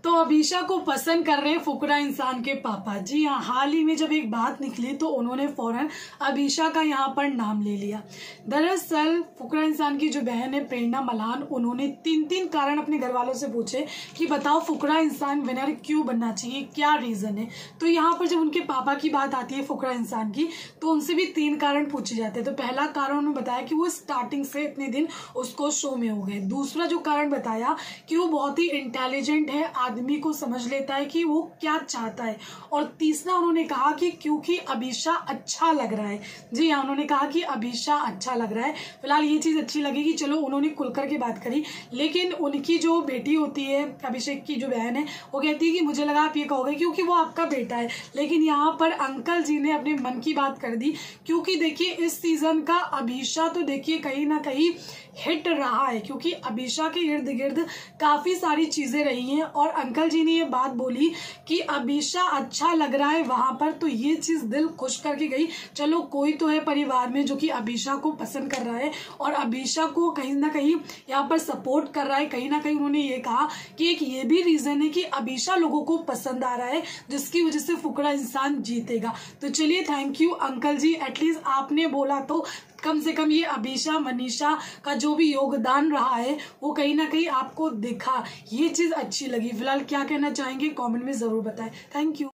तो अभीशा को पसंद कर रहे हैं फुकरा इंसान के पापा। जी हाँ, हाल ही में जब एक बात निकली तो उन्होंने फौरन अभीशा का यहाँ पर नाम ले लिया। दरअसल फुकरा इंसान की जो बहन है प्रेरणा मलान, उन्होंने 3 कारण अपने घर वालों से पूछे कि बताओ फुकरा इंसान विनर क्यों बनना चाहिए, क्या रीजन है। तो यहाँ पर जब उनके पापा की बात आती है फुकरा इंसान की, तो उनसे भी 3 कारण पूछे जाते हैं। तो पहला कारण उन्होंने बताया कि वो स्टार्टिंग से इतने दिन उसको शो में हो गए। दूसरा जो कारण बताया कि वो बहुत ही इंटेलिजेंट है, आदमी को समझ लेता है कि वो क्या चाहता है। और तीसरा उन्होंने कहा कि क्योंकि अभीशा अच्छा लग रहा है। जी हाँ, उन्होंने कहा कि अभीशा अच्छा लग रहा है। फिलहाल ये चीज अच्छी लगेगी, चलो उन्होंने खुलकर के बात करी। लेकिन उनकी जो बेटी होती है, अभिषेक की जो बहन है, वो कहती है कि मुझे लगा आप ये कहोगे क्योंकि वो आपका बेटा है। लेकिन यहाँ पर अंकल जी ने अपने मन की बात कर दी, क्योंकि देखिए इस सीजन का अभीशा तो देखिए कहीं ना कहीं हिट रहा है, क्योंकि अभीशा के इर्द गिर्द काफी सारी चीजें रही हैं। और अंकल जी ने ये बात बोली कि अभीशा अच्छा लग रहा है वहां पर, तो ये चीज दिल खुश करके गई। चलो कोई तो है परिवार में जो कि अभीशा को पसंद कर रहा है और अभीशा को कहीं ना कहीं यहाँ पर सपोर्ट कर रहा है। कहीं ना कहीं उन्होंने ये कहा कि एक ये भी रीजन है कि अभीशा लोगों को पसंद आ रहा है, जिसकी वजह से फुकरा इंसान जीतेगा। तो चलिए thank you uncle ji, at least आपने बोला तो कम से कम ये अभीशा मनीषा का जो भी योगदान रहा है वो कहीं ना कहीं आपको दिखा, ये चीज अच्छी लगी। फिलहाल क्या कहना चाहेंगे कमेंट में जरूर बताएं। Thank you.